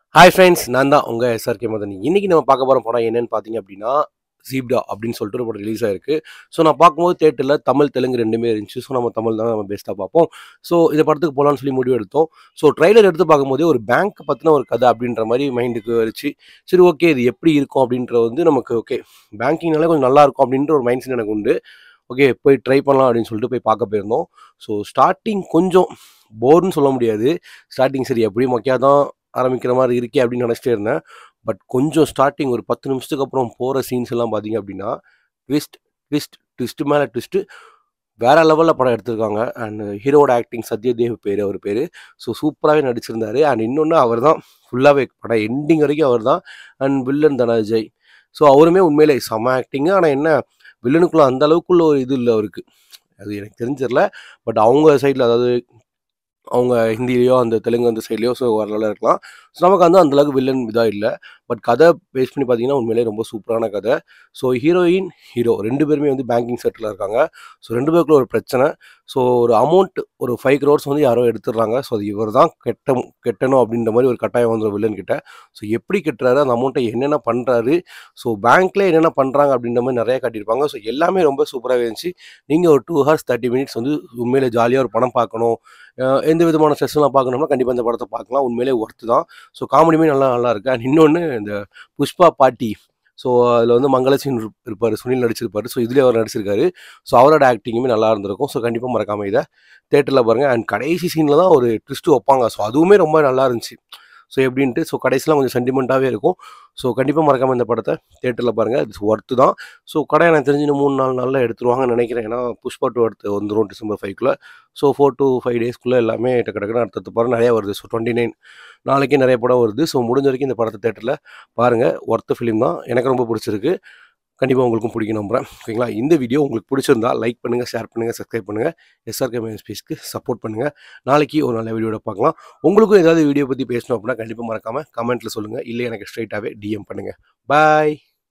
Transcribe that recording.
Hi friends, நான் தான் உங்கள் எஸ்ஆர்கே மதன். இன்றைக்கி நம்ம பார்க்க போகிற படம் என்னென்னு பார்த்தீங்க அப்படின்னா, ஜீப்ரா அப்படின்னு சொல்லிட்டு ஒரு படம் ரிலீஸ் ஆயிருக்கு. ஸோ நான் பார்க்கும்போது தியேட்டரில் தமிழ், தெலுங்கு 2மே இருந்துச்சு. ஸோ நம்ம தமிழ் தான் நம்ம பெஸ்ட்டாக பார்ப்போம். ஸோ இந்த படத்துக்கு போகலான்னு சொல்லி முடிவு எடுத்தோம். ஸோ ட்ரைலர் எடுத்து பார்க்கும்போதே ஒரு பேங்க் பற்றின ஒரு கதை அப்படின்ற மாதிரி மைண்டுக்கு வந்துச்சு. சரி, ஓகே, இது எப்படி இருக்கும் அப்படின்றது வந்து நமக்கு ஓகே, பேங்கிங்னாலே கொஞ்சம் நல்லா இருக்கும் அப்படின்ற ஒரு மைண்ட் செட் எனக்கு உண்டு. ஓகே, போய் ட்ரை பண்ணலாம் அப்படின்னு சொல்லிட்டு போய் பார்க்க போயிருந்தோம். ஸோ ஸ்டார்டிங் கொஞ்சம் போர்னு சொல்ல முடியாது. ஸ்டார்டிங் சரி எப்படியும் மொக்கையாக தான் ஆரம்பிக்கிற மாதிரி இருக்கே அப்படின்னு நினச்சிட்டே இருந்தேன். பட் கொஞ்சம் ஸ்டார்டிங் ஒரு 10 நிமிஷத்துக்கு அப்புறம் போகிற சீன்ஸ் எல்லாம் பார்த்தீங்க அப்படின்னா, ட்விஸ்ட் ட்விஸ்ட் ட்விஸ்ட்டு மேலே ட்விஸ்ட்டு வேறு லெவலில் படம் எடுத்திருக்காங்க. அண்ட் ஹீரோட ஆக்டிங் சத்யதேவ் பேர், அவர் பேர். ஸோ சூப்பராகவே நடிச்சிருந்தார். அண்ட் இன்னொன்று அவர் தான் ஃபுல்லாகவே படம் எண்டிங் வரைக்கும் அவர் தான். And villain தனஜய். ஸோ அவருமே உண்மையிலே செம ஆக்டிங்கு. ஆனால் என்ன, வில்லனுக்குள்ள அந்த அளவுக்குள்ள ஒரு இது இல்லை அவருக்கு. அது எனக்கு தெரிஞ்சிடல. பட் அவங்க சைடில், அதாவது அவங்க ஹிந்திலேயோ அந்த தெலுங்கு அந்த சைட்லேயோ ஸோ ஓரளவு இருக்கலாம். ஸோ நமக்கு வந்து அந்தளவுக்கு வில்லன் இதாக இல்லை. பட் கதை பேஸ் பண்ணி பார்த்தீங்கன்னா உண்மையிலே ரொம்ப சூப்பரான கதை. ஸோ ஹீரோயின், ஹீரோ 2 பேருமே வந்து பேங்கிங் செக்டரில் இருக்காங்க. ஸோ 2 பேருக்குள்ள ஒரு பிரச்சனை. ஸோ ஒரு அமௌண்ட் ஒரு 5 crores வந்து யாரோ எடுத்துடுறாங்க. ஸோ அது இவர் தான் கெட்டணும் அப்படின்ற மாதிரி ஒரு கட்டாயம் வந்துடும் வில்லன் கிட்ட. ஸோ எப்படி கட்டுறாரு, அந்த அமௌண்ட்டை என்னென்ன பண்ணுறாரு, ஸோ பேங்க்ல என்னென்ன பண்ணுறாங்க அப்படின்ற மாதிரி நிறைய காட்டியிருப்பாங்க. ஸோ எல்லாமே ரொம்ப சூப்பராகவே இருந்துச்சு. நீங்கள் ஒரு 2 hours 30 minutes வந்து உண்மையிலே ஜாலியாக ஒரு படம் பார்க்கணும், எந்த விதமான ஸ்ட்ரெஸ்லாம் பார்க்கணும்னா கண்டிப்பாக இந்த படத்தை பார்க்கலாம். உண்மையிலே ஒர்த்து தான். ஸோ காமெடியுமே நல்லா இருக்கு. அண்ட் இன்னொன்று, இந்த புஷ்பா பாட்டி, ஸோ அதில் வந்து மங்களசிங் இருப்பார், சுனில் நடிச்சிருப்பார். ஸோ இதுலேயே அவர் நடிச்சிருக்காரு. ஸோ அவரோட ஆக்டிங்குமே நல்லா இருந்திருக்கும். ஸோ கண்டிப்பாக மறக்காமல் இதை தேட்டரில் பாருங்கள். அண்ட் கடைசி சீனில் தான் ஒரு ட்விஸ்ட்டு வைப்பாங்க. ஸோ அதுவுமே ரொம்ப நல்லா இருந்துச்சு. ஸோ எப்படின்ட்டு, ஸோ கடைசிலாம் கொஞ்சம் சென்டிமெண்ட்டாகவே இருக்கும். ஸோ கண்டிப்பாக மறக்காமல் இந்த படத்தை தேட்டரில் பாருங்கள். இது ஒர்த்து தான். ஸோ கடை எனக்கு தெரிஞ்சு இன்னும் 3-4 நாளில் எடுத்துருவாங்கன்னு நினைக்கிறேன். ஏன்னா புஷ்பா 2 அடுத்து வந்துடும் டிசம்பர் 5க்குள்ளே. ஸோ 4 to 5 daysக்குள்ளே எல்லாமே டக்கு டக்குன்னு அடுத்தடுத்து படம் நிறையா வருது. ஸோ 29 நாளைக்கே நிறைய படம் வருது. ஸோ முடிஞ்ச வரைக்கும் இந்த படத்தை தேட்டரில் பாருங்கள். ஒர்த்து ஃபிலிம் தான். எனக்கு ரொம்ப பிடிச்சிருக்கு. கண்டிப்பாக உங்களுக்கும் பிடிக்கும் நம்புறேன். ஓகேங்களா? இந்த வீடியோ உங்களுக்கு பிடிச்சிருந்தா லைக் பண்ணுங்கள், ஷேர் பண்ணுங்கள், சப்ஸ்கிரைப் பண்ணுங்கள். எஸ்ஆர்கே மைண்ட்ஸ்பேஸ்க்கு சப்போர்ட் பண்ணுங்கள். நாளைக்கு ஒரு நல்ல வீடியோட பார்க்கலாம். உங்களுக்கும் ஏதாவது வீடியோ பற்றி பேசணும் அப்படின்னா கண்டிப்பாக மறக்காமல் கமெண்ட்டில் சொல்லுங்கள். இல்லை எனக்கு ஸ்ட்ரைட்டாகவே டிஎம் பண்ணுங்கள். பாய்.